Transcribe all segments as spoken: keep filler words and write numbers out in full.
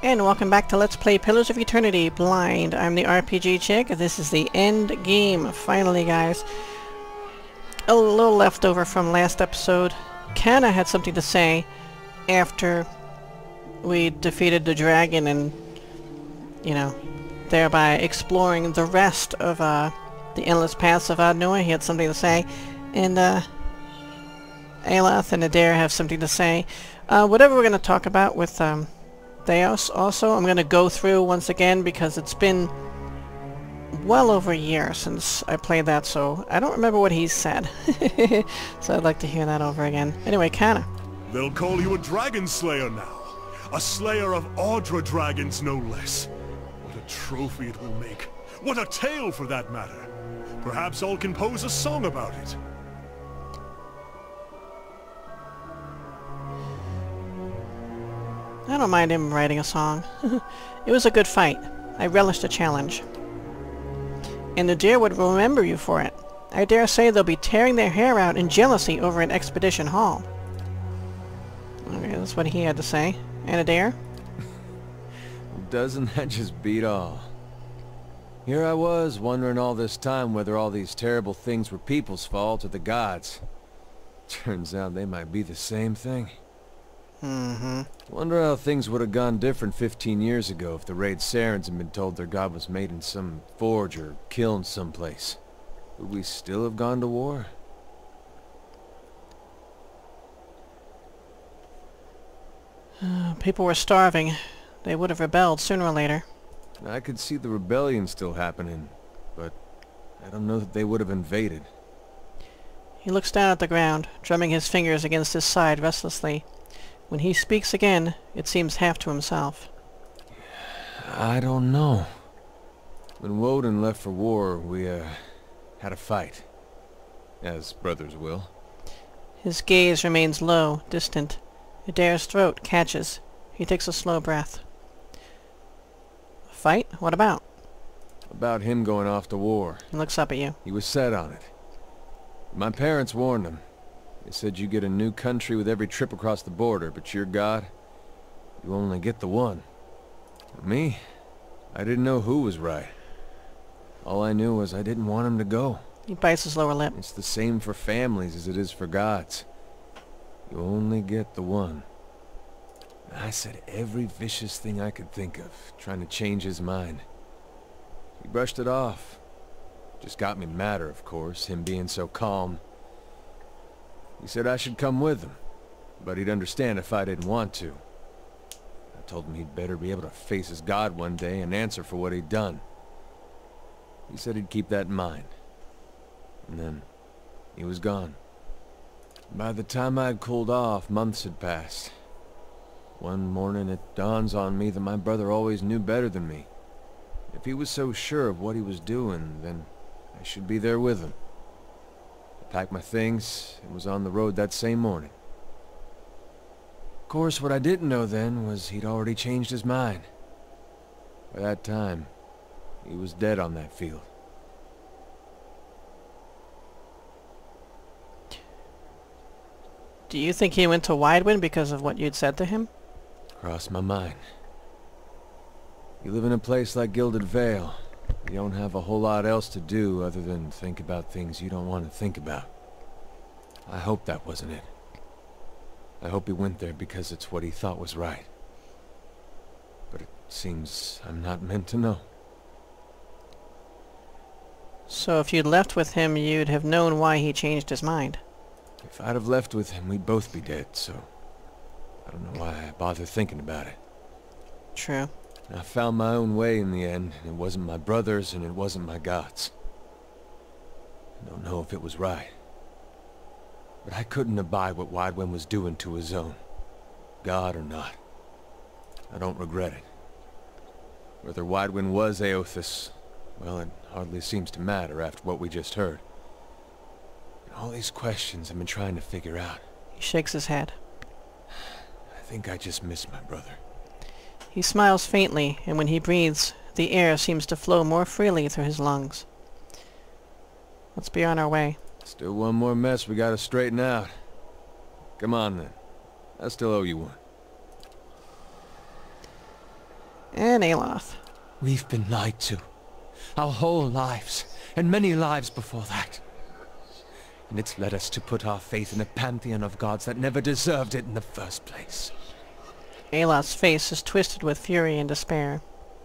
And welcome back to Let's Play Pillars of Eternity Blind. I'm the R P G chick. This is the end game. Finally, guys. A little leftover from last episode. Kana had something to say after we defeated the dragon and, you know, thereby exploring the rest of uh, the endless paths of Adnoa. He had something to say. And uh, Aloth and Adair have something to say. Uh, whatever we're going to talk about with um, Thaos also, I'm going to go through once again because it's been well over a year since I played that, so I don't remember what he said. So I'd like to hear that over again. Anyway, Kana. They'll call you a dragon slayer now. A slayer of Audra dragons, no less. What a trophy it will make. What a tale, for that matter. Perhaps I'll compose a song about it. I don't mind him writing a song. It was a good fight. I relished the challenge. And the deer would remember you for it. I dare say they'll be tearing their hair out in jealousy over an expedition hall. Okay, that's what he had to say. And Adair? Doesn't that just beat all? Here I was, wondering all this time whether all these terrible things were people's fault or the gods. Turns out they might be the same thing. Mm-hmm. Wonder how things would have gone different fifteen years ago if the raid Sarens had been told their god was made in some forge or kiln someplace. Would we still have gone to war? Uh, people were starving. They would have rebelled sooner or later. I could see the rebellion still happening, but I don't know that they would have invaded. He looks down at the ground, drumming his fingers against his side restlessly. When he speaks again, it seems half to himself. I don't know. When Woden left for war, we, uh, had a fight. As brothers will. His gaze remains low, distant. Adair's throat catches. He takes a slow breath. A fight? What about? About him going off to war. He looks up at you. He was set on it. My parents warned him. They said you get a new country with every trip across the border, but your god, you only get the one. For me, I didn't know who was right. All I knew was I didn't want him to go. He bites his lower lip. It's the same for families as it is for gods. You only get the one. I said every vicious thing I could think of, trying to change his mind. He brushed it off. Just got me madder, of course, him being so calm. He said I should come with him, but he'd understand if I didn't want to. I told him he'd better be able to face his god one day and answer for what he'd done. He said he'd keep that in mind. And then, he was gone. By the time I'd cooled off, months had passed. One morning it dawns on me that my brother always knew better than me. If he was so sure of what he was doing, then I should be there with him. I packed my things and was on the road that same morning. Of course, what I didn't know then was he'd already changed his mind. By that time, he was dead on that field. Do you think he went to Widewind because of what you'd said to him? Crossed my mind. You live in a place like Gilded Vale. You don't have a whole lot else to do other than think about things you don't want to think about. I hope that wasn't it. I hope he went there because it's what he thought was right. But it seems I'm not meant to know. So if you'd left with him, you'd have known why he changed his mind. If I'd have left with him, we'd both be dead, so I don't know why I bother thinking about it. True. I found my own way in the end, and it wasn't my brother's and it wasn't my god's. I don't know if it was right. But I couldn't abide what Widewind was doing to his own. God or not. I don't regret it. Whether Widewind was Aothis, well, it hardly seems to matter after what we just heard. And all these questions I've been trying to figure out. He shakes his head. I think I just miss my brother. He smiles faintly, and when he breathes, the air seems to flow more freely through his lungs. Let's be on our way. Still one more mess we gotta straighten out. Come on then. I still owe you one. And Aloth. We've been lied to. Our whole lives, and many lives before that. And it's led us to put our faith in a pantheon of gods that never deserved it in the first place. Aloth's face is twisted with fury and despair.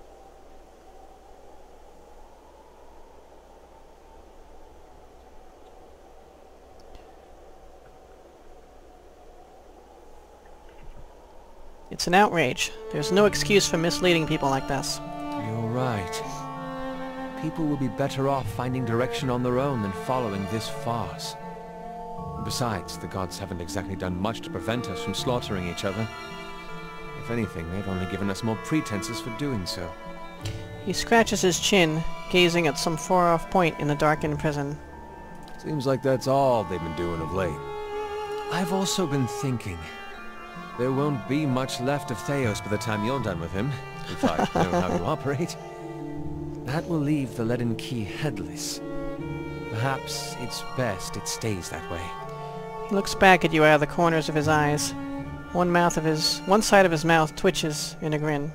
It's an outrage. There's no excuse for misleading people like this. You're right. People will be better off finding direction on their own than following this farce. Besides, the gods haven't exactly done much to prevent us from slaughtering each other. If anything, they've only given us more pretenses for doing so. He scratches his chin, gazing at some far-off point in the darkened prison. Seems like that's all they've been doing of late. I've also been thinking, there won't be much left of Thaos by the time you're done with him, if I know how to operate. That will leave the leaden key headless. Perhaps it's best it stays that way. He looks back at you out of the corners of his eyes. One mouth of his, one side of his mouth twitches in a grin.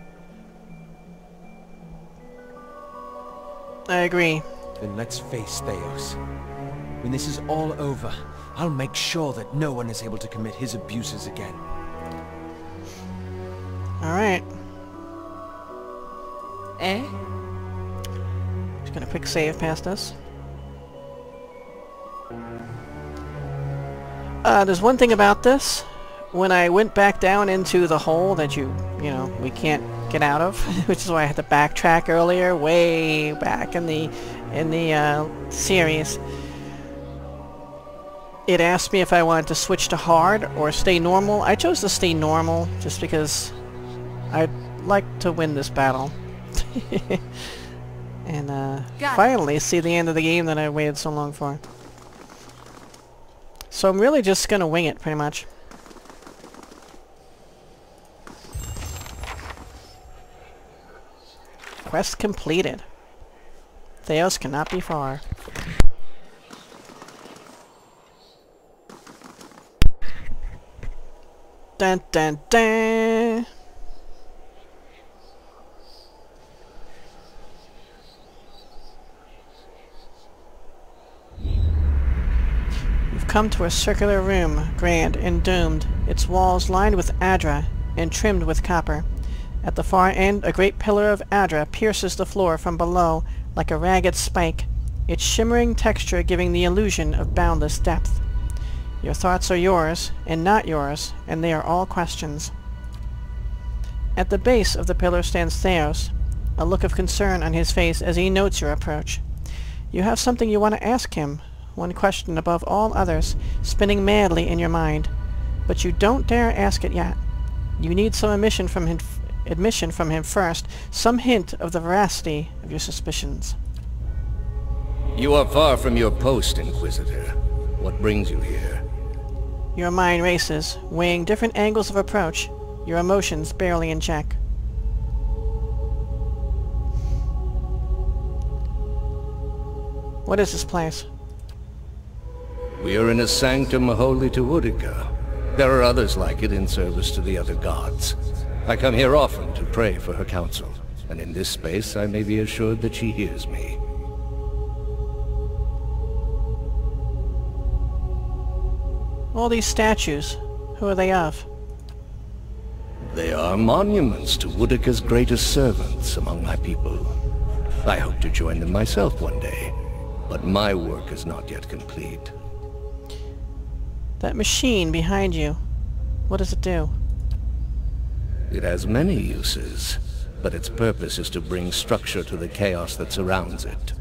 I agree. Then let's face Thaos. When this is all over, I'll make sure that no one is able to commit his abuses again. Alright. Eh? Just gonna quick save past us. Uh, there's one thing about this. When I went back down into the hole that you, you know, we can't get out of, which is why I had to backtrack earlier, way back in the, in the, uh, series. It asked me if I wanted to switch to hard or stay normal. I chose to stay normal, just because I'd like to win this battle. And, uh, finally see the end of the game that I waited so long for. So I'm really just gonna wing it, pretty much. Quest completed. Thaos cannot be far. Dun dun dun! You've come to a circular room, grand and doomed, its walls lined with adra and trimmed with copper. At the far end, a great pillar of adra pierces the floor from below like a ragged spike, its shimmering texture giving the illusion of boundless depth. Your thoughts are yours, and not yours, and they are all questions. At the base of the pillar stands Thaos, a look of concern on his face as he notes your approach. You have something you want to ask him, one question above all others, spinning madly in your mind, but you don't dare ask it yet. You need some admission from him, admission from him first, some hint of the veracity of your suspicions. You are far from your post, Inquisitor. What brings you here? Your mind races, weighing different angles of approach, your emotions barely in check. What is this place? We are in a sanctum holy to Utica. There are others like it in service to the other gods. I come here often to pray for her counsel, and in this space I may be assured that she hears me. All these statues, who are they of? They are monuments to Utica's greatest servants among my people. I hope to join them myself one day, but my work is not yet complete. That machine behind you, what does it do? It has many uses, but its purpose is to bring structure to the chaos that surrounds it.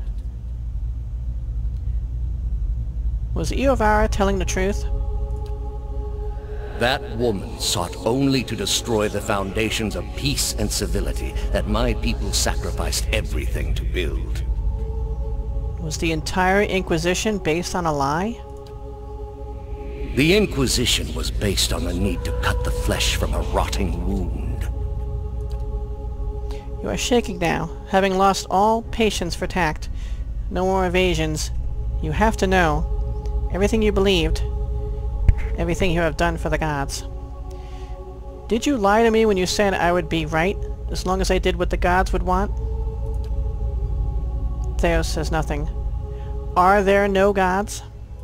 Was Iovara telling the truth? That woman sought only to destroy the foundations of peace and civility that my people sacrificed everything to build. Was the entire Inquisition based on a lie? The Inquisition was based on the need to cut the flesh from a rotting wound. You are shaking now, having lost all patience for tact. No more evasions. You have to know. Everything you believed. Everything you have done for the gods. Did you lie to me when you said I would be right, As long as I did what the gods would want? Thaos says nothing. Are there no gods?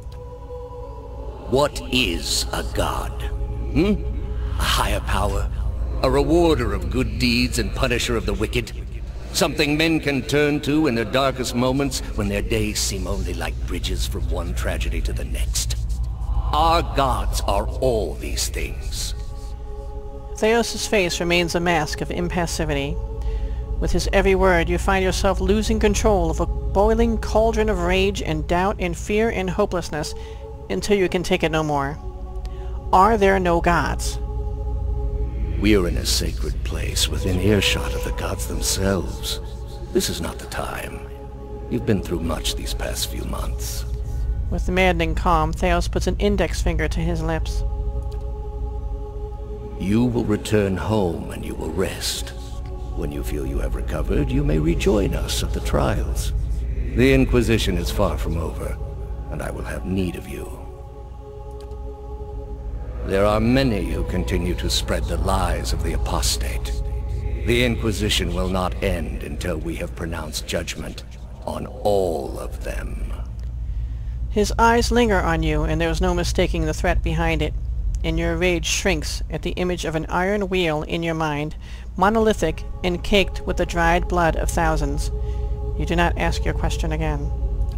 What is a god? Hmm? A higher power? A rewarder of good deeds and punisher of the wicked? Something men can turn to in their darkest moments when their days seem only like bridges from one tragedy to the next. Our gods are all these things. Thaos' face remains a mask of impassivity. With his every word, you find yourself losing control of a boiling cauldron of rage and doubt and fear and hopelessness until you can take it no more. Are there no gods? We are in a sacred place within earshot of the gods themselves. This is not the time. You've been through much these past few months. With maddening calm, Thaos puts an index finger to his lips. You will return home and you will rest. When you feel you have recovered, you may rejoin us at the trials. The Inquisition is far from over, and I will have need of you. There are many who continue to spread the lies of the apostate. The Inquisition will not end until we have pronounced judgment on all of them. His eyes linger on you, and there is no mistaking the threat behind it, and your rage shrinks at the image of an iron wheel in your mind, monolithic and caked with the dried blood of thousands. You do not ask your question again.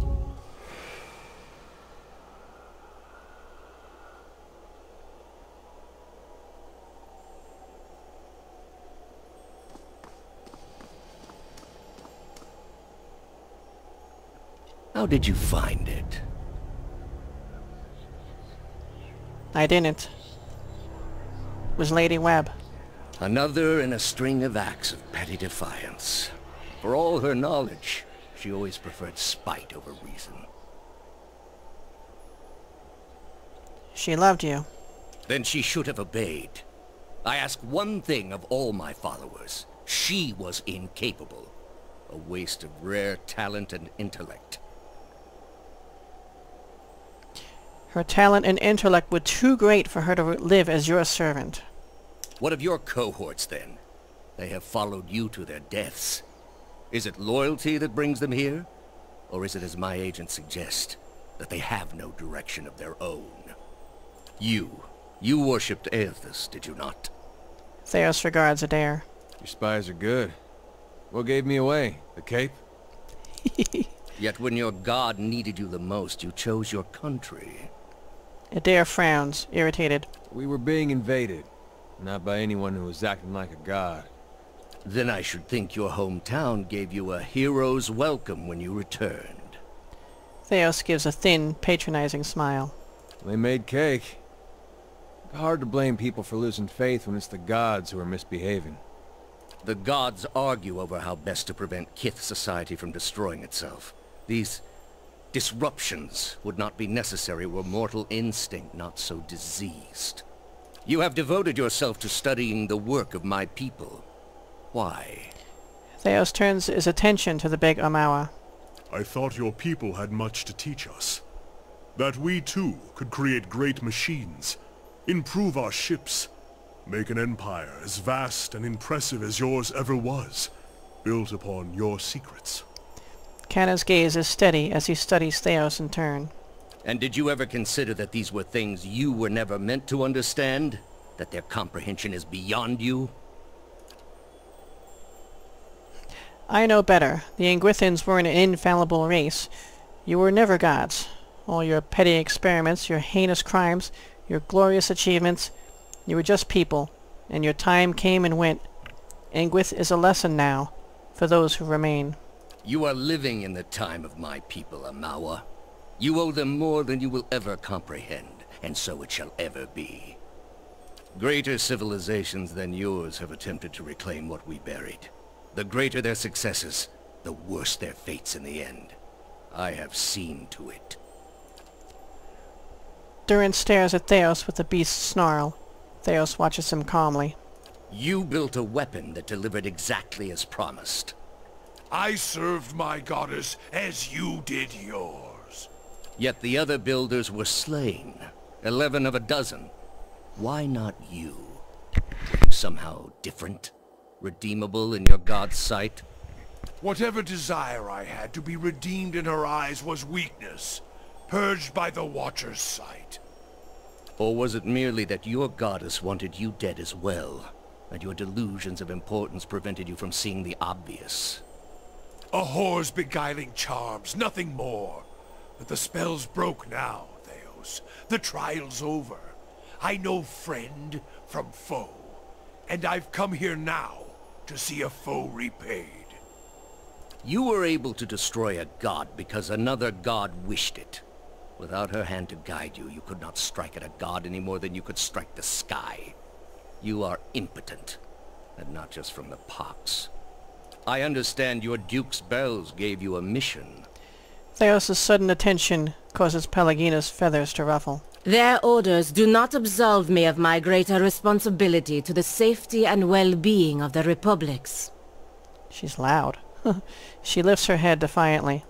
How did you find it? I didn't. It was Lady Webb. Another in a string of acts of petty defiance. For all her knowledge, she always preferred spite over reason. She loved you. Then she should have obeyed. I ask one thing of all my followers. She was incapable. A waste of rare talent and intellect. Her talent and intellect were too great for her to live as your servant. What of your cohorts, then? They have followed you to their deaths. Is it loyalty that brings them here? Or is it, as my agents suggest, that they have no direction of their own? You, you worshipped Aethys, did you not? Thaos regards Adair. Your spies are good. What gave me away? The cape? Yet when your god needed you the most, you chose your country. Adair frowns, irritated. We were being invaded. Not by anyone who was acting like a god. Then I should think your hometown gave you a hero's welcome when you returned. Thaos gives a thin, patronizing smile. They made cake. Hard to blame people for losing faith when it's the gods who are misbehaving. The gods argue over how best to prevent Kith society from destroying itself. These disruptions would not be necessary were mortal instinct not so diseased. You have devoted yourself to studying the work of my people. Why? Thaos turns his attention to the big Amawa. I thought your people had much to teach us. That we too could create great machines, improve our ships, make an empire as vast and impressive as yours ever was, built upon your secrets. Kanna's gaze is steady as he studies Thaos in turn. And did you ever consider that these were things you were never meant to understand? That their comprehension is beyond you? I know better. The Ingwithans were an infallible race. You were never gods. All your petty experiments, your heinous crimes, your glorious achievements, you were just people, and your time came and went. Ingwith is a lesson now, for those who remain. You are living in the time of my people, Amawa. You owe them more than you will ever comprehend, and so it shall ever be. Greater civilizations than yours have attempted to reclaim what we buried. The greater their successes, the worse their fates in the end. I have seen to it. Durin stares at Thaos with a beast's snarl. Thaos watches him calmly. You built a weapon that delivered exactly as promised. I served my goddess as you did yours. Yet the other builders were slain. Eleven of a dozen. Why not you? Are you somehow different? Redeemable in your god's sight? Whatever desire I had to be redeemed in her eyes was weakness, purged by the Watcher's sight. Or was it merely that your goddess wanted you dead as well, and your delusions of importance prevented you from seeing the obvious? A whore's beguiling charms, nothing more. But the spell's broke now, Thaos. The trial's over. I know friend from foe, and I've come here now to see a foe repaid. You were able to destroy a god because another god wished it. Without her hand to guide you, you could not strike at a god any more than you could strike the sky. You are impotent, and not just from the pox. I understand your Duke's bells gave you a mission. Thaos' sudden attention causes Pelagina's feathers to ruffle. Their orders do not absolve me of my greater responsibility to the safety and well-being of the Republics. She's loud. She lifts her head defiantly.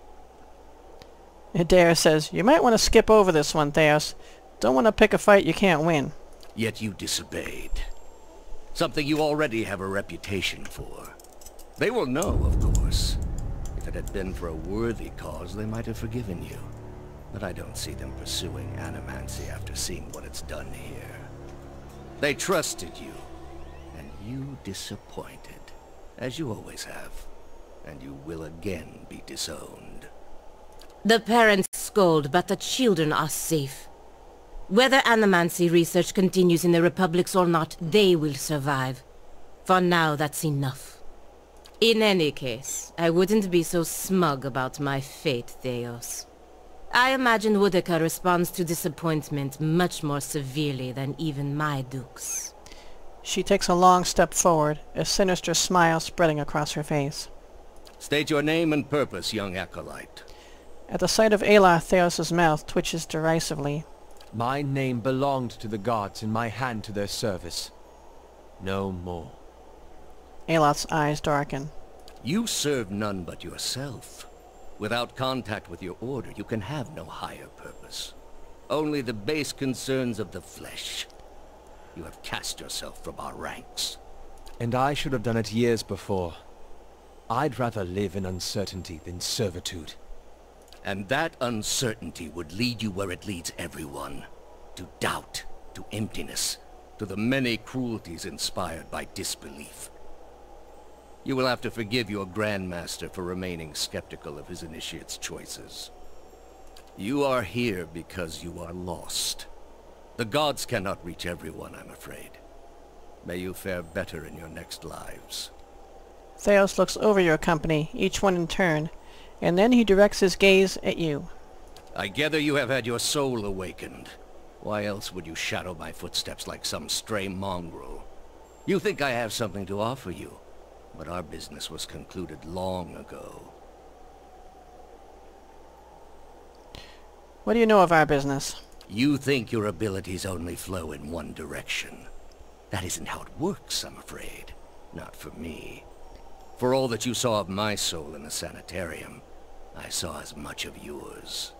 Adair says, "You might want to skip over this one, Thaos. Don't want to pick a fight you can't win." Yet you disobeyed. Something you already have a reputation for. They will know, of course. If it had been for a worthy cause, they might have forgiven you. But I don't see them pursuing animancy after seeing what it's done here. They trusted you, and you disappointed, as you always have. And you will again be disowned. The parents scold, but the children are safe. Whether animancy research continues in the Republics or not, they will survive. For now, that's enough. In any case, I wouldn't be so smug about my fate, Thaos. I imagine Woodica responds to disappointment much more severely than even my dukes. She takes a long step forward, a sinister smile spreading across her face. State your name and purpose, young acolyte. At the sight of Ayla, Thaos' mouth twitches derisively. My name belonged to the gods and my hand to their service. No more. Ayla's eyes darken. You serve none but yourself. Without contact with your order, you can have no higher purpose. Only the base concerns of the flesh. You have cast yourself from our ranks. And I should have done it years before. I'd rather live in uncertainty than servitude. And that uncertainty would lead you where it leads everyone. To doubt, to emptiness, to the many cruelties inspired by disbelief. You will have to forgive your Grandmaster for remaining skeptical of his initiate's choices. You are here because you are lost. The gods cannot reach everyone, I'm afraid. May you fare better in your next lives. Thaos looks over your company, each one in turn, and then he directs his gaze at you. I gather you have had your soul awakened. Why else would you shadow my footsteps like some stray mongrel? You think I have something to offer you, but our business was concluded long ago. What do you know of our business? You think your abilities only flow in one direction. That isn't how it works, I'm afraid. Not for me. For all that you saw of my soul in the sanitarium, I saw as much of yours.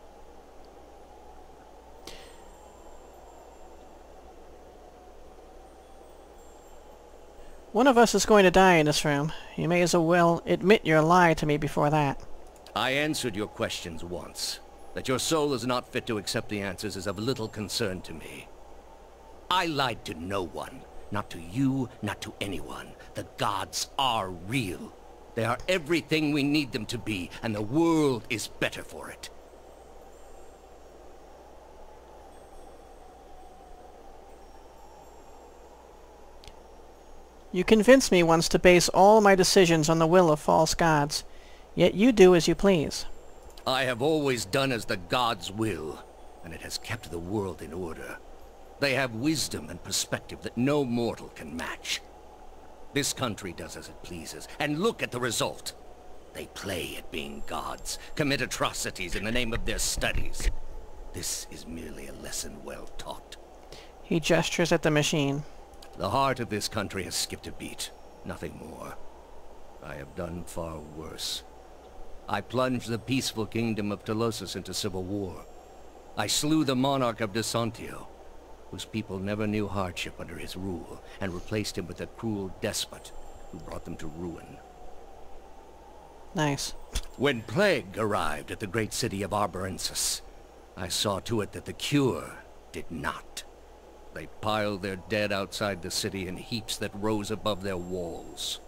One of us is going to die in this room. You may as well admit your lie to me before that. I answered your questions once. That your soul is not fit to accept the answers is of little concern to me. I lied to no one. Not to you, not to anyone. The gods are real. They are everything we need them to be, and the world is better for it. You convinced me once to base all my decisions on the will of false gods. Yet you do as you please. I have always done as the gods will, and it has kept the world in order. They have wisdom and perspective that no mortal can match. This country does as it pleases, and look at the result. They play at being gods, commit atrocities in the name of their studies. This is merely a lesson well taught. He gestures at the machine. The heart of this country has skipped a beat, nothing more. I have done far worse. I plunged the peaceful kingdom of Thaos into civil war. I slew the monarch of Desantio. whose people never knew hardship under his rule, and replaced him with a cruel despot who brought them to ruin. Nice. When plague arrived at the great city of Arborensis, I saw to it that the cure did not. They piled their dead outside the city in heaps that rose above their walls.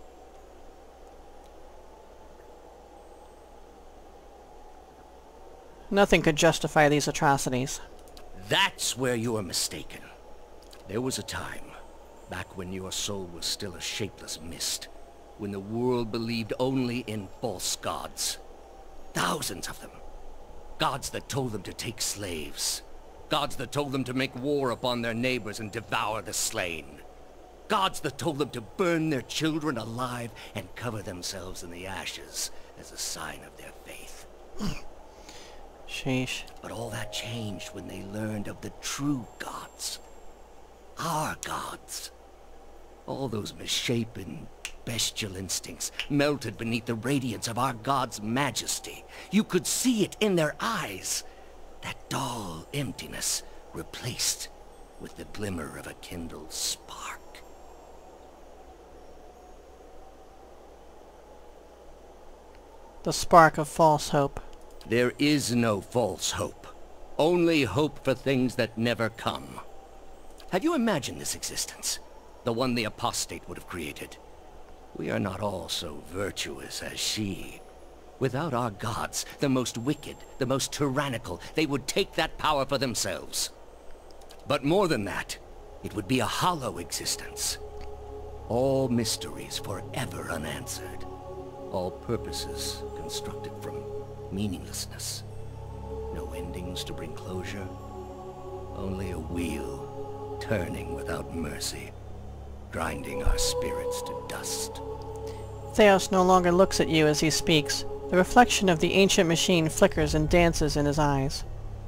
Nothing could justify these atrocities. That's where you are mistaken. There was a time, back when your soul was still a shapeless mist, when the world believed only in false gods. Thousands of them. Gods that told them to take slaves. Gods that told them to make war upon their neighbors and devour the slain. Gods that told them to burn their children alive and cover themselves in the ashes as a sign of their faith. Sheesh. But all that changed when they learned of the true gods. Our gods. All those misshapen, bestial instincts melted beneath the radiance of our god's majesty. You could see it in their eyes. That dull emptiness replaced with the glimmer of a kindled spark. The spark of false hope. There is no false hope. Only hope for things that never come. Have you imagined this existence? The one the apostate would have created. We are not all so virtuous as she. Without our gods, the most wicked, the most tyrannical, they would take that power for themselves. But more than that, it would be a hollow existence. All mysteries forever unanswered. All purposes constructed from meaninglessness. No endings to bring closure. Only a wheel, turning without mercy, grinding our spirits to dust. Thaos no longer looks at you as he speaks. The reflection of the ancient machine flickers and dances in his eyes.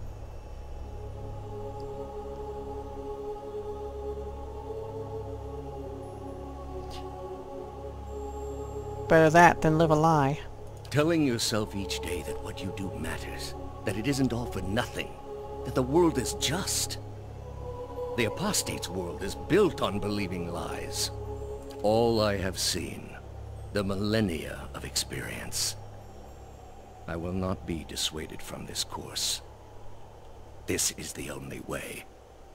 Better that than live a lie. Telling yourself each day that what you do matters, that it isn't all for nothing, that the world is just. The apostate's world is built on believing lies. All I have seen, the millennia of experience. I will not be dissuaded from this course. This is the only way.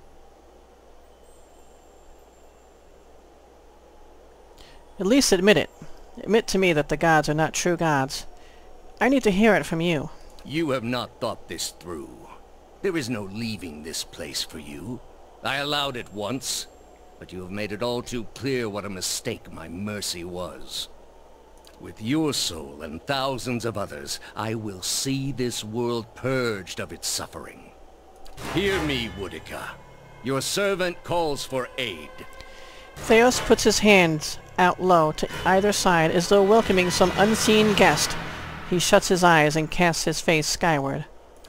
At least admit it. Admit to me that the gods are not true gods. I need to hear it from you. You have not thought this through. There is no leaving this place for you. I allowed it once, but you have made it all too clear what a mistake my mercy was. With your soul and thousands of others, I will see this world purged of its suffering. Hear me, Woodica. Your servant calls for aid. Thaos puts his hands out low to either side as though welcoming some unseen guest. He shuts his eyes and casts his face skyward.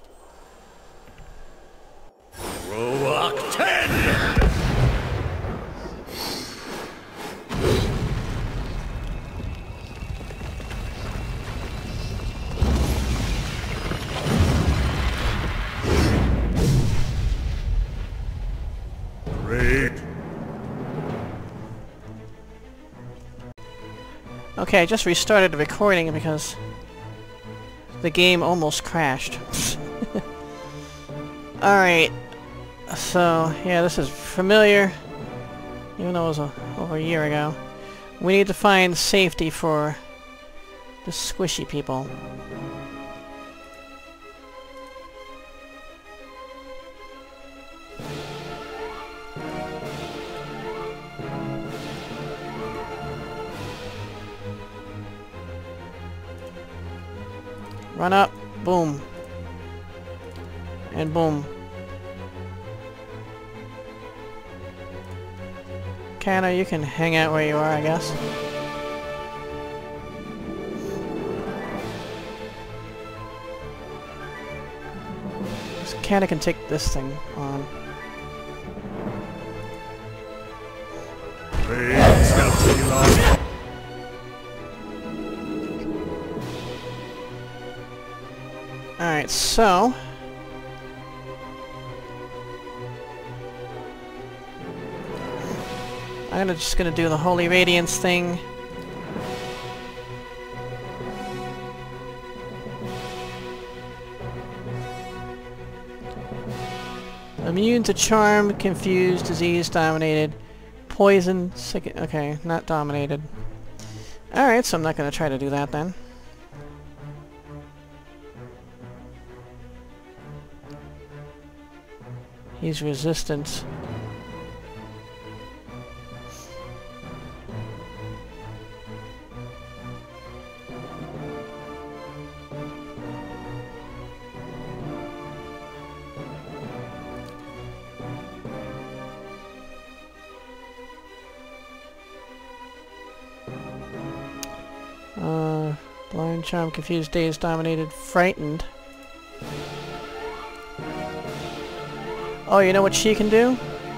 Roak ten! Great. Okay, I just restarted the recording because the game almost crashed. Alright, so yeah, this is familiar, even though it was a, over a year ago. We need to find safety for the squishy people. Run up, boom, and boom. Kanna, you can hang out where you are, I guess. Kanna can take this thing on. Great. Stealthy love. Alright, so... I'm just gonna do the Holy Radiance thing. Immune to charm, confused, disease, dominated, poison, sick. Okay, not dominated. Alright, so I'm not gonna try to do that then. He's resistant. Uh, blind, charm, confused, dazed, dominated, frightened. Oh, you know what she can do?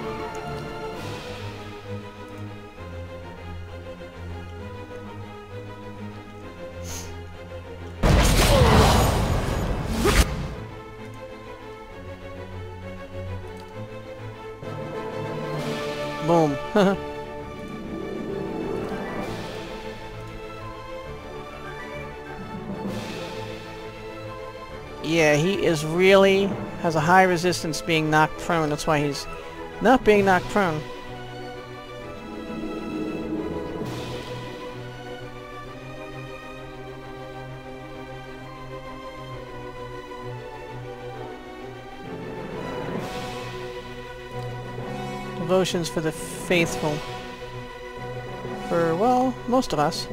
Boom. Yeah, he is really has a high resistance being knocked prone. That's why he's not being knocked prone. Devotions for the faithful. For, well, most of us.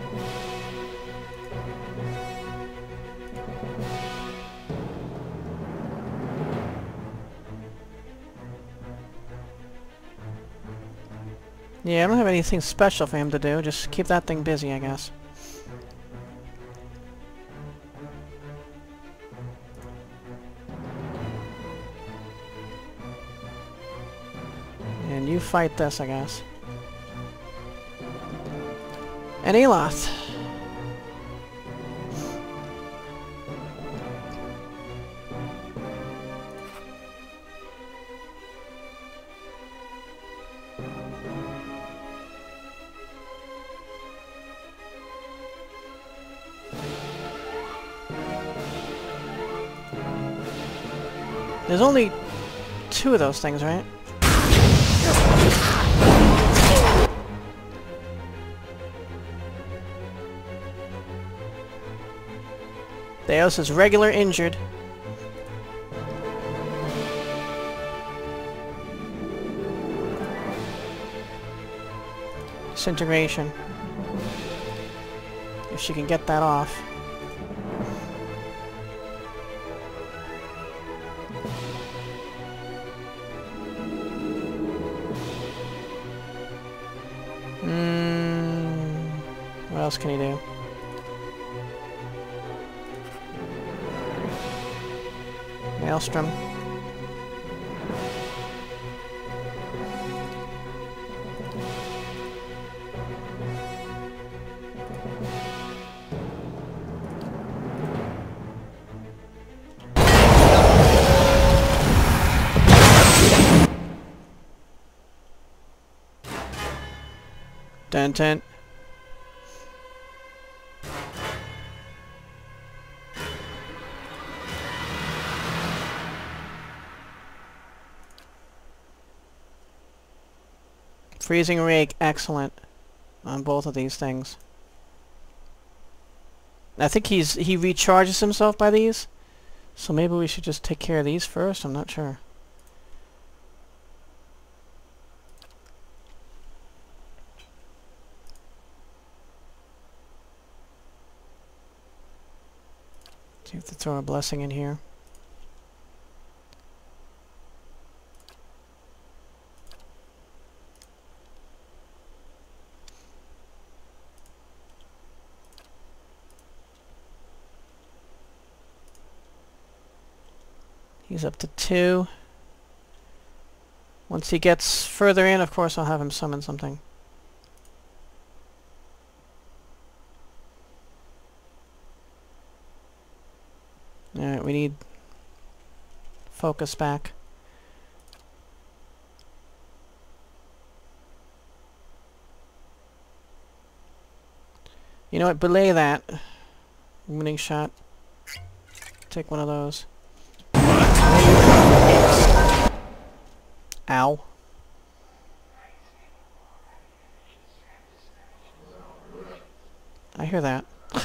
Yeah, I don't have anything special for him to do. Just keep that thing busy, I guess. And you fight this, I guess. And Eloth. There's only two of those things, right? Thaos is regular injured. Disintegration. If she can get that off. Hmm. What else can he do? Maelstrom. Dun dun. Freezing Rake, excellent on both of these things. I think he's he recharges himself by these, so maybe we should just take care of these first. I'm not sure. See if they throw a blessing in here. He's up to two. Once he gets further in, of course, I'll have him summon something. Alright, we need focus back. You know what? Belay that. Winning shot. Take one of those. Ow. I hear that.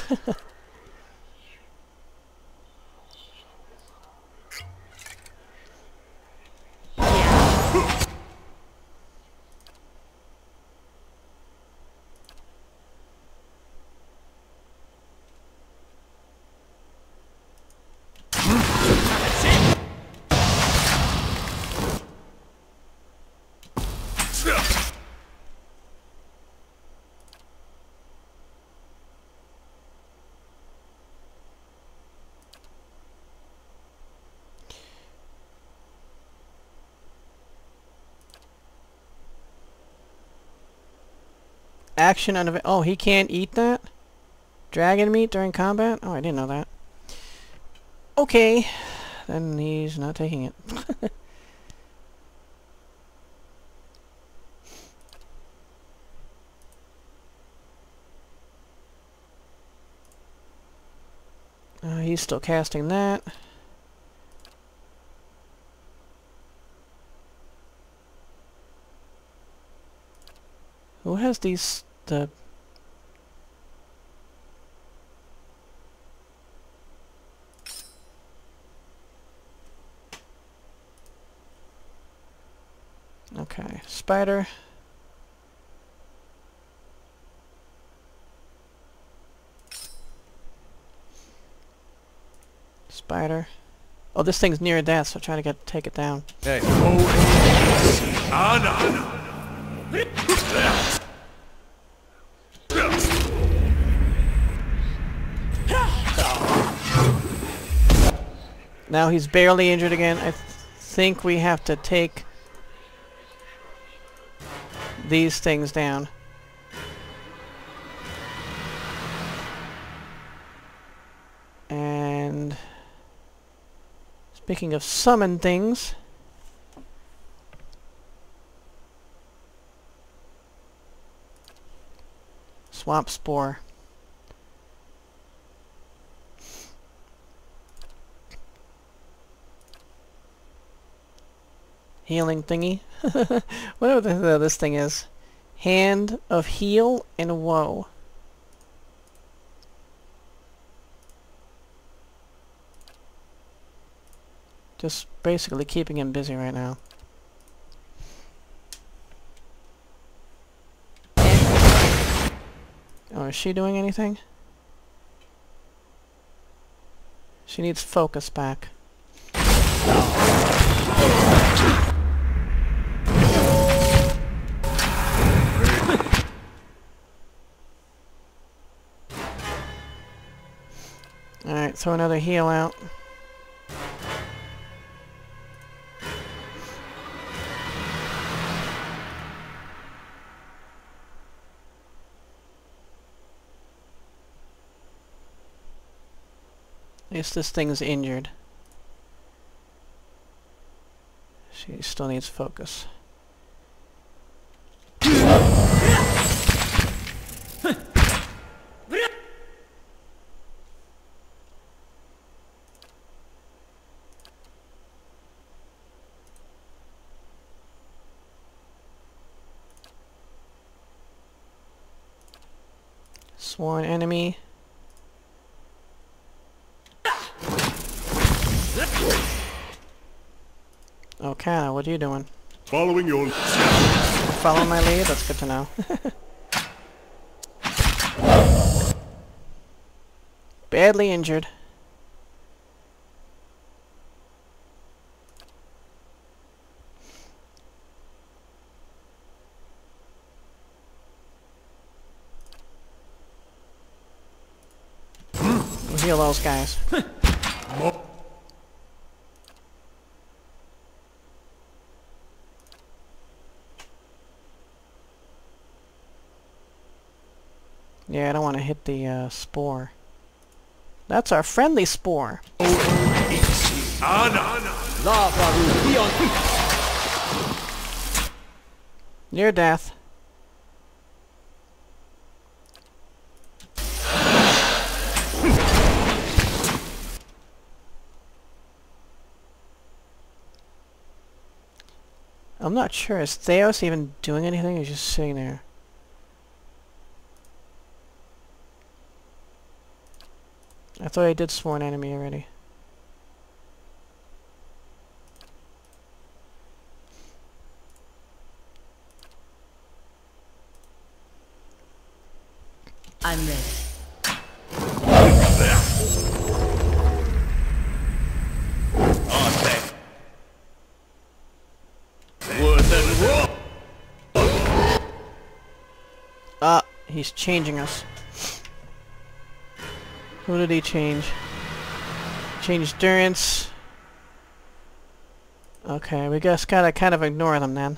Action unavailable. Oh, he can't eat that? Dragon meat during combat? Oh, I didn't know that. Okay. Then he's not taking it. uh, he's still casting that. Who has these, the... Okay, spider. Spider. Oh, this thing's near death, so try to get take it down. Hey. Now he's barely injured again. I th think we have to take these things down. And speaking of summon things, swamp spore. Healing thingy. Whatever the hell this thing is. Hand of heal and woe. Just basically keeping him busy right now. Oh, is she doing anything? She needs focus back. Alright, throw another heal out. At least this thing's injured. She still needs focus. Sworn enemy. Okay, what are you doing? Following your... Follow my lead? That's good to know. Badly injured. We'll heal those guys. Yeah, I don't want to hit the uh, spore. That's our friendly spore. Near death. I'm not sure. Is Thaos even doing anything? Or is he just sitting there? I thought I did spawn an enemy already. I'm ready. Ah, he's changing us. Who did he change? Change Durance. Okay, we just gotta kind of ignore them then.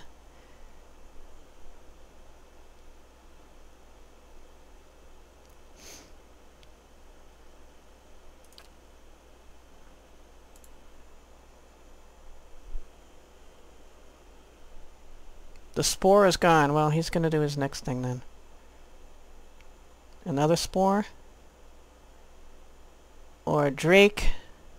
The spore is gone. Well, he's gonna do his next thing then. Another spore? Or Drake?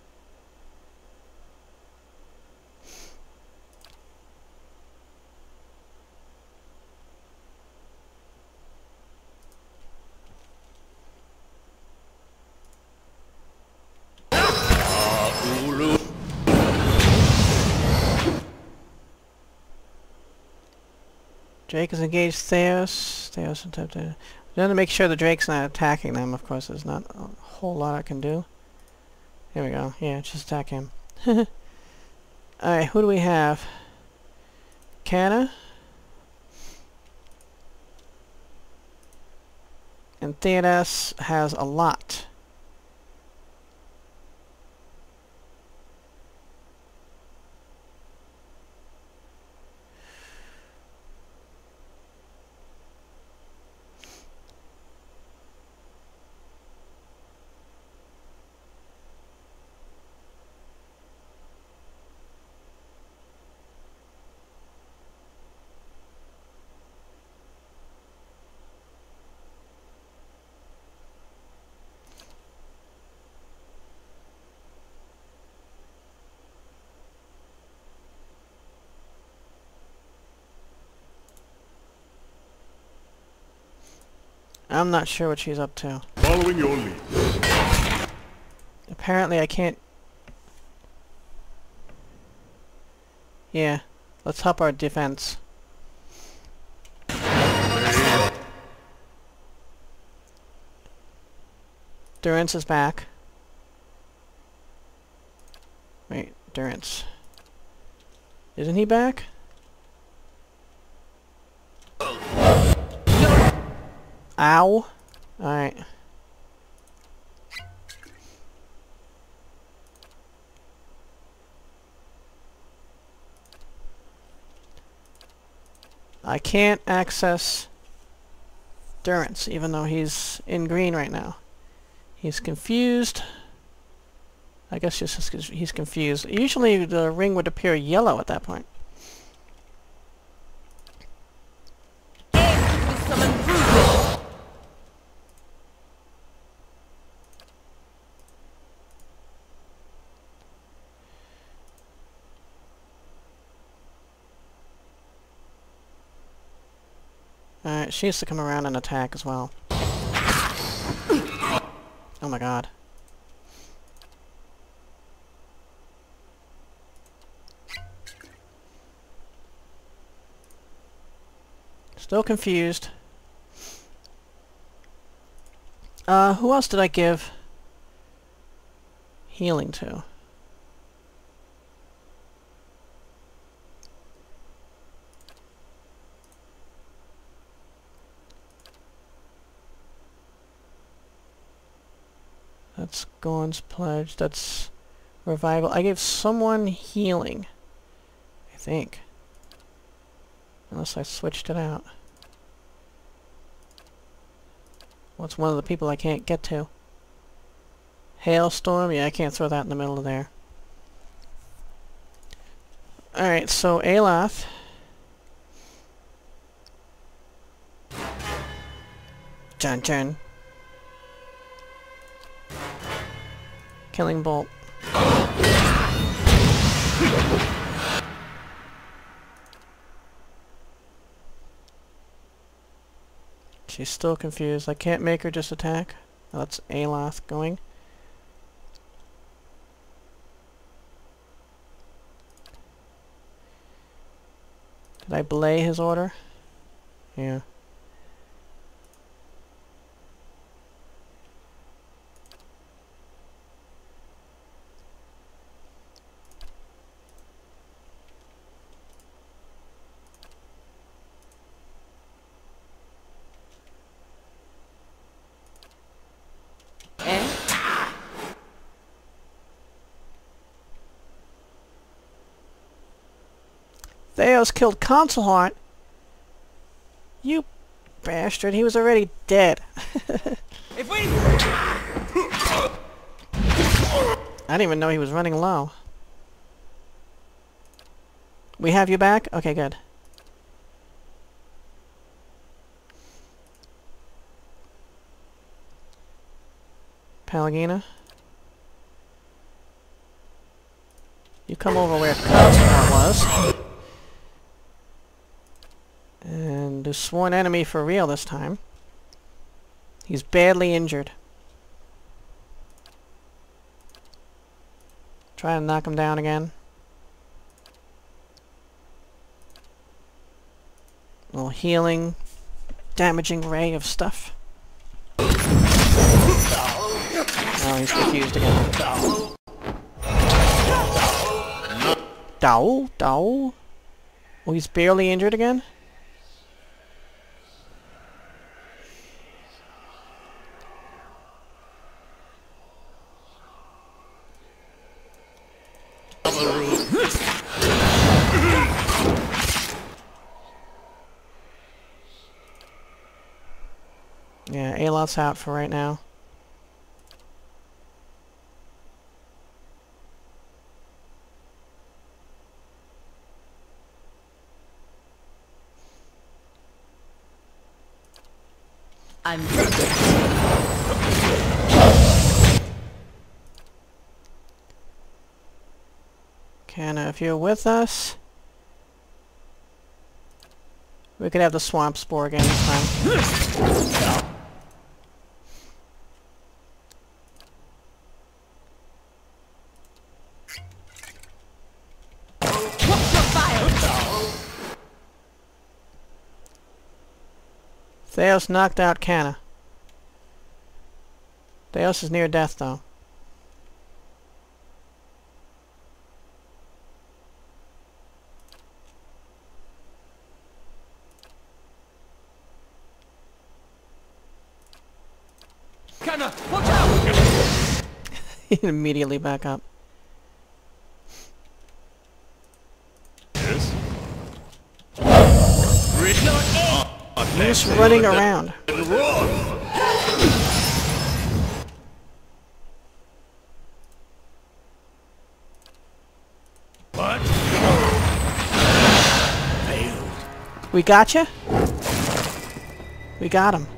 Drake is engaged Thaos. Thaos attempted to... Then to make sure the Drake's not attacking them, of course, there's not a whole lot I can do. Here we go. Yeah, just attack him. Alright, who do we have? Canna? And Thaos has a lot. I'm not sure what she's up to. Following your lead. Apparently I can't... Yeah, let's up our defense. Durance is back. Wait, Durance. Isn't he back? Ow. Alright. I can't access Durance, even though he's in green right now. He's confused. I guess just because he's confused. Usually the ring would appear yellow at that point. Alright, she has to come around and attack as well. Oh my god. Still confused. Uh, who else did I give healing to? That's Gorn's Pledge. That's Revival. I gave someone healing, I think. Unless I switched it out. What's one of the people I can't get to? Hailstorm? Yeah, I can't throw that in the middle of there. Alright, so Aloth. Dun dun. Killing Bolt. She's still confused. I can't make her just attack. Oh, that's Aloth going. Did I belay his order? Yeah. Thaos killed Consulhart? You bastard, he was already dead. If we... I didn't even know he was running low. We have you back? Okay, good. Pallegina? You come over where Consulhart was. And a sworn enemy for real this time. He's badly injured. Try to knock him down again. A little healing, damaging ray of stuff. Oh, he's confused again. Dao? Dao? Oh, he's barely injured again? Yeah, Aloth's out for right now. I'm Canna, if you're with us, we could have the swamp spore again this time. Thaos knocked out Canna. Thaos is near death, though. Canna, watch out! He immediately back up. Yes? He's just running around. What? Failed. We got you? We got him.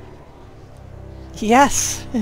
Yes!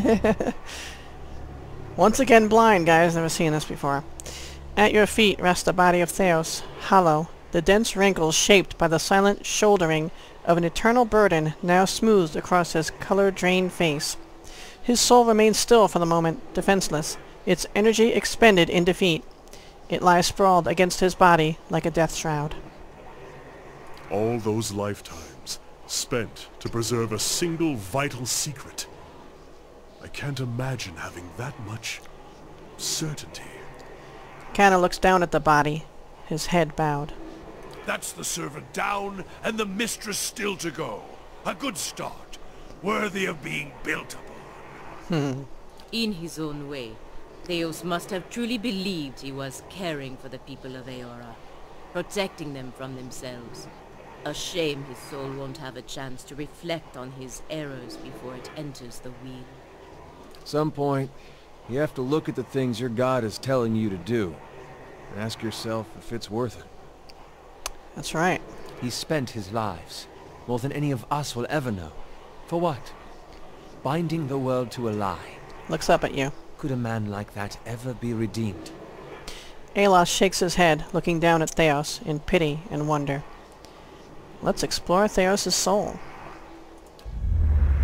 Once again blind, guys. Never seen this before. At your feet rests the body of Thaos, hollow, the dense wrinkles shaped by the silent shouldering of an eternal burden now smoothed across his color-drained face. His soul remains still for the moment, defenseless, its energy expended in defeat. It lies sprawled against his body like a death shroud. All those lifetimes spent to preserve a single vital secret. I can't imagine having that much certainty. Canna looks down at the body, his head bowed. That's the servant down, and the mistress still to go. A good start, worthy of being built upon. Hmm. in his own way. Thaos must have truly believed he was caring for the people of Eora, protecting them from themselves. A shame his soul won't have a chance to reflect on his errors before it enters the wheel. Some point, you have to look at the things your god is telling you to do, and ask yourself if it's worth it. That's right. He spent his lives, more than any of us will ever know. For what? Binding the world to a lie. Looks up at you. Could a man like that ever be redeemed? Aloth shakes his head, looking down at Thaos in pity and wonder. Let's explore Thaos' soul.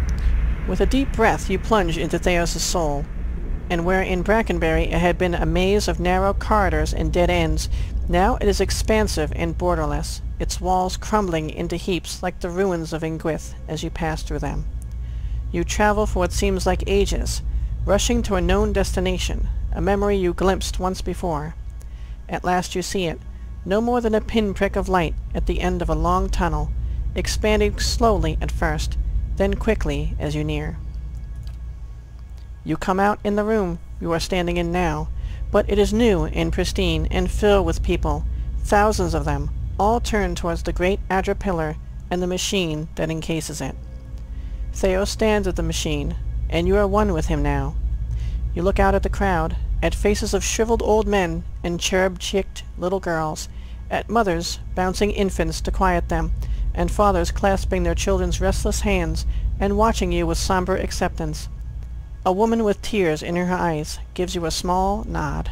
With a deep breath, you plunge into Thaos' soul, and where in Brackenberry it had been a maze of narrow corridors and dead ends, now it is expansive and borderless, its walls crumbling into heaps like the ruins of Ingwith as you pass through them. You travel for what seems like ages, rushing to a known destination, a memory you glimpsed once before. At last you see it, no more than a pinprick of light at the end of a long tunnel, expanding slowly at first, then quickly as you near. You come out in the room you are standing in now, but it is new and pristine and filled with people, thousands of them, all turned towards the great Adra pillar and the machine that encases it. Thaos stands at the machine, and you are one with him now. You look out at the crowd, at faces of shriveled old men and cherub-cheeked little girls, at mothers bouncing infants to quiet them, and fathers clasping their children's restless hands and watching you with somber acceptance. A woman with tears in her eyes gives you a small nod.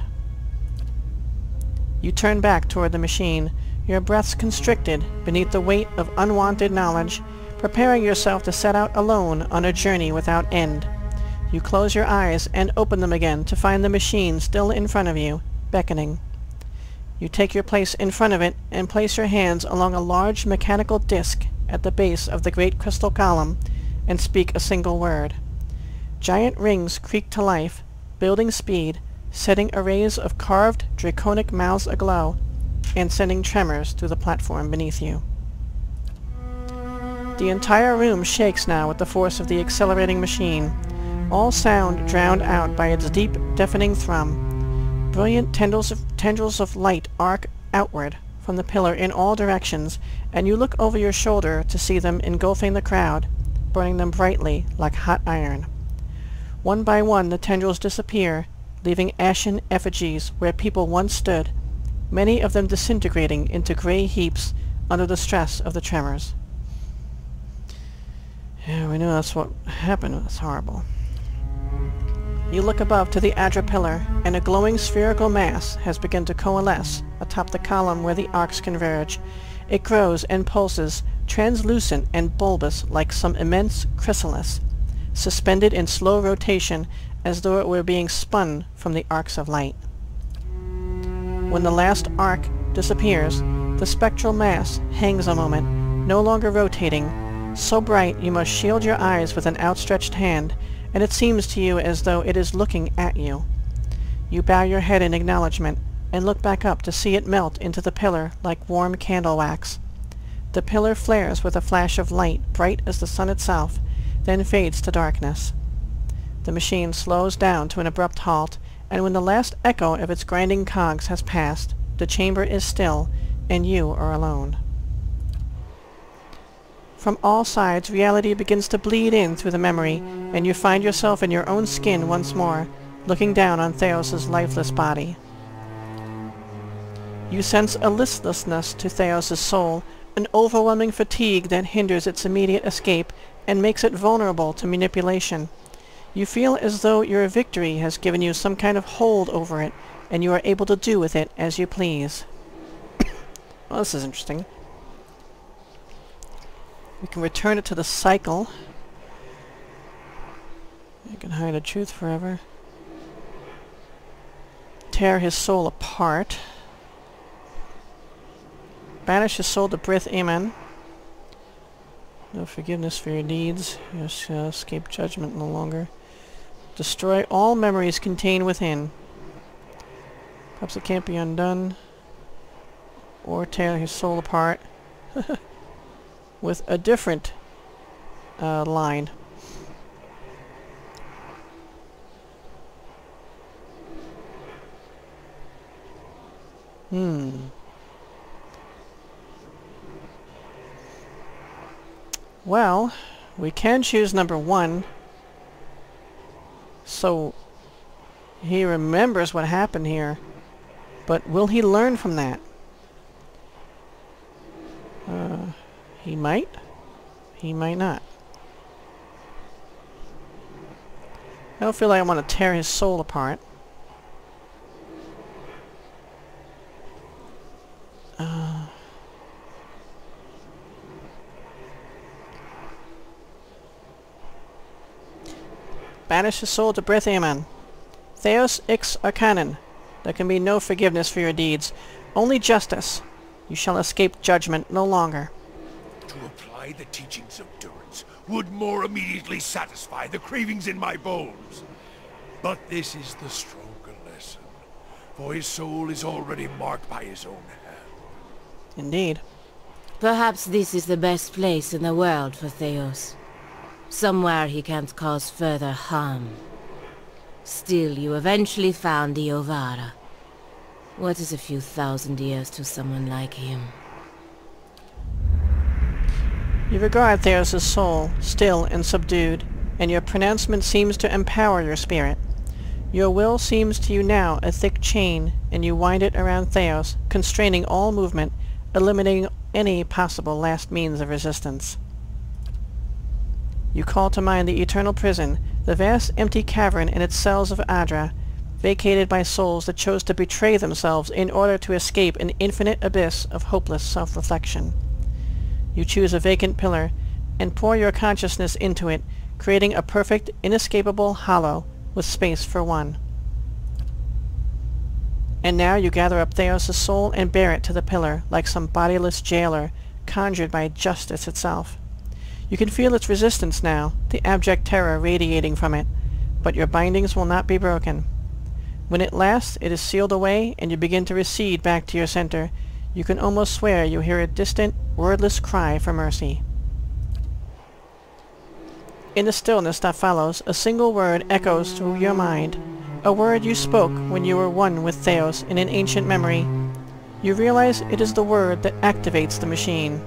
You turn back toward the machine, your breaths constricted beneath the weight of unwanted knowledge, preparing yourself to set out alone on a journey without end. You close your eyes and open them again to find the machine still in front of you, beckoning. You take your place in front of it and place your hands along a large mechanical disc at the base of the great crystal column and speak a single word. Giant rings creak to life, building speed, setting arrays of carved draconic mouths aglow, and sending tremors through the platform beneath you. The entire room shakes now with the force of the accelerating machine, all sound drowned out by its deep, deafening thrum. Brilliant tendrils of, tendrils of light arc outward from the pillar in all directions, and you look over your shoulder to see them engulfing the crowd, burning them brightly like hot iron. One by one the tendrils disappear, leaving ashen effigies where people once stood, many of them disintegrating into gray heaps under the stress of the tremors. Yeah, we knew that's what happened. That's horrible. You look above to the Adra pillar, and a glowing spherical mass has begun to coalesce atop the column where the arcs converge. It grows and pulses, translucent and bulbous like some immense chrysalis, suspended in slow rotation as though it were being spun from the arcs of light. When the last arc disappears, the spectral mass hangs a moment, no longer rotating, so bright you must shield your eyes with an outstretched hand, and it seems to you as though it is looking at you. You bow your head in acknowledgement, and look back up to see it melt into the pillar like warm candle wax. The pillar flares with a flash of light bright as the sun itself, then fades to darkness. The machine slows down to an abrupt halt, and when the last echo of its grinding cogs has passed, the chamber is still, and you are alone. From all sides, reality begins to bleed in through the memory, and you find yourself in your own skin once more, looking down on Thaos' lifeless body. You sense a listlessness to Thaos' soul, an overwhelming fatigue that hinders its immediate escape and makes it vulnerable to manipulation. You feel as though your victory has given you some kind of hold over it, and you are able to do with it as you please. Well, this is interesting. We can return it to the cycle. You can hide the truth forever. Tear his soul apart. Banish his soul to Brith Amen. No forgiveness for your deeds. You shall escape judgment no longer. Destroy all memories contained within. Perhaps it can't be undone. Or tear his soul apart. With a different uh, line. Hmm. Well, we can choose number one. So he remembers what happened here, but will he learn from that? Uh, he might. He might not. I don't feel like I want to tear his soul apart. Uh... Banish his soul to Brithaman. Thaos ix arcanon. There can be no forgiveness for your deeds. Only justice. You shall escape judgment no longer. To apply the teachings of Durance would more immediately satisfy the cravings in my bones. But this is the stronger lesson, for his soul is already marked by his own hand. Indeed. Perhaps this is the best place in the world for Thaos. Somewhere he can't cause further harm. Still, you eventually found the Ovara. What is a few thousand years to someone like him? You regard Thaos' soul, still and subdued, and your pronouncement seems to empower your spirit. Your will seems to you now a thick chain, and you wind it around Thaos, constraining all movement, eliminating any possible last means of resistance. You call to mind the eternal prison, the vast empty cavern in its cells of Adra, vacated by souls that chose to betray themselves in order to escape an infinite abyss of hopeless self-reflection. You choose a vacant pillar, and pour your consciousness into it, creating a perfect, inescapable hollow, with space for one. And now you gather up Thaos' soul and bear it to the pillar, like some bodiless jailer, conjured by justice itself. You can feel its resistance now, the abject terror radiating from it, but your bindings will not be broken. When at last it is sealed away and you begin to recede back to your center, you can almost swear you hear a distant, wordless cry for mercy. In the stillness that follows, a single word echoes through your mind, a word you spoke when you were one with Thaos in an ancient memory. You realize it is the word that activates the machine.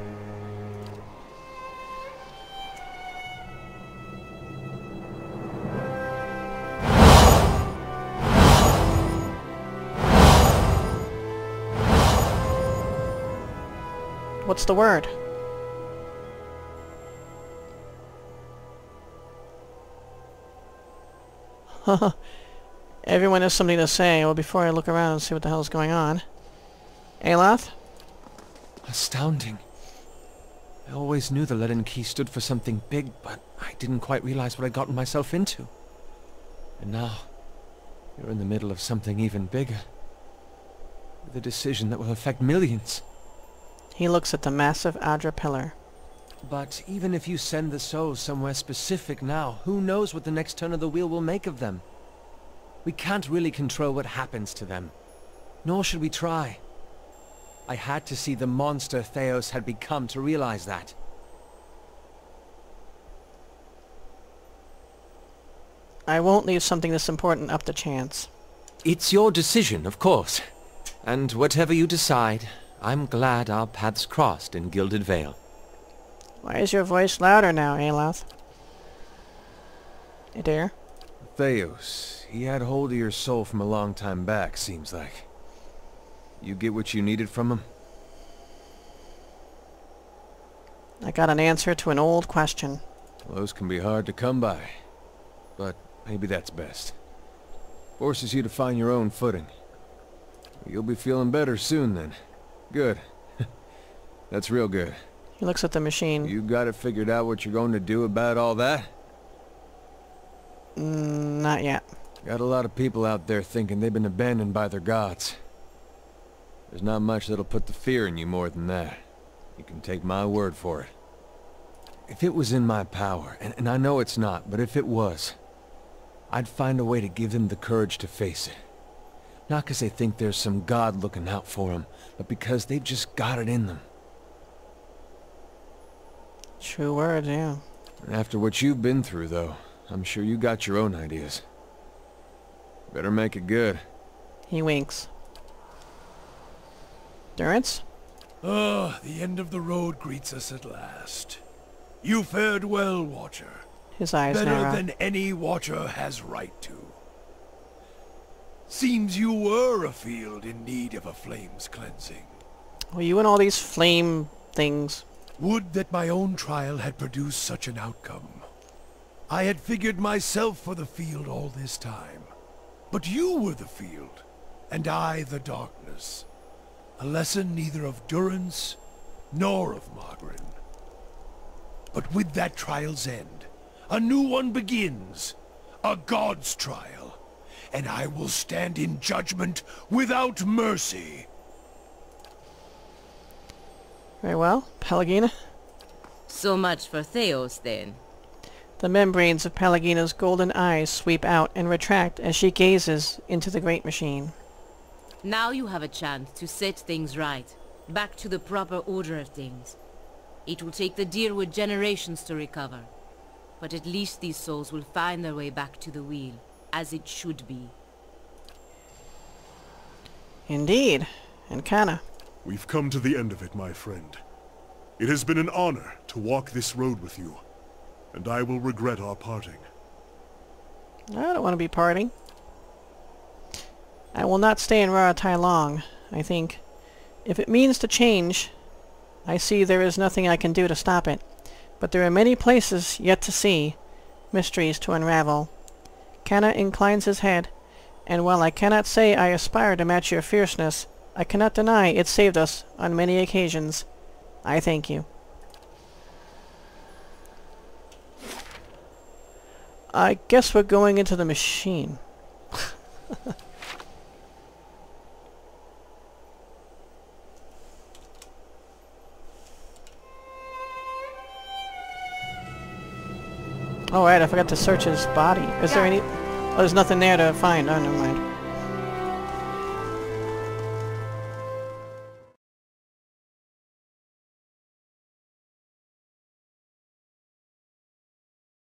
What's the word? Everyone has something to say. Well, before I look around and see what the hell's going on. Aloth? Astounding. I always knew the Leaden Key stood for something big, but I didn't quite realize what I'd gotten myself into. And now, you're in the middle of something even bigger. With a decision that will affect millions. He looks at the massive Adra pillar. But even if you send the souls somewhere specific now, who knows what the next turn of the wheel will make of them? We can't really control what happens to them. Nor should we try. I had to see the monster Thaos had become to realize that. I won't leave something this important up to chance. It's your decision, of course. And whatever you decide, I'm glad our paths crossed in Gilded Vale. Why is your voice louder now, Aloth? You dare? Thaos, he had hold of your soul from a long time back, seems like. You get what you needed from him? I got an answer to an old question. Well, those can be hard to come by. But maybe that's best. Forces you to find your own footing. You'll be feeling better soon then. Good. That's real good. He looks at the machine. You got it figured out what you're going to do about all that? Mm, not yet. Got a lot of people out there thinking they've been abandoned by their gods. There's not much that'll put the fear in you more than that. You can take my word for it. If it was in my power, and, and I know it's not, but if it was, I'd find a way to give them the courage to face it. Not because they think there's some god looking out for them, but because they've just got it in them. True words, yeah. After what you've been through, though, I'm sure you got your own ideas. Better make it good. He winks. Durance? Ah, the end of the road greets us at last. You fared well, Watcher. His eyes Better narrow. than any Watcher has right to. Seems you were afield in need of a flame's cleansing. Well, you and all these flame things. Would that my own trial had produced such an outcome. I had figured myself for the field all this time. But you were the field, and I the darkness. A lesson neither of Durance nor of Margaret. But with that trial's end, a new one begins. A god's trial, and I will stand in judgment without mercy. Very well. Pelagina? So much for Thaos, then. The membranes of Pelagina's golden eyes sweep out and retract as she gazes into the great machine. Now you have a chance to set things right, back to the proper order of things. It will take the Deerwood generations to recover, but at least these souls will find their way back to the wheel, as it should be. Indeed. And Kana? We've come to the end of it, my friend. It has been an honor to walk this road with you, and I will regret our parting. I don't want to be parting. I will not stay in Raratai long, I think. If it means to change, I see there is nothing I can do to stop it. But there are many places yet to see, mysteries to unravel. Kana inclines his head, and while I cannot say I aspire to match your fierceness, I cannot deny it saved us on many occasions. I thank you. I guess we're going into the machine. Oh right, I forgot to search his body. Is there any... Oh, there's nothing there to find. Oh, never mind.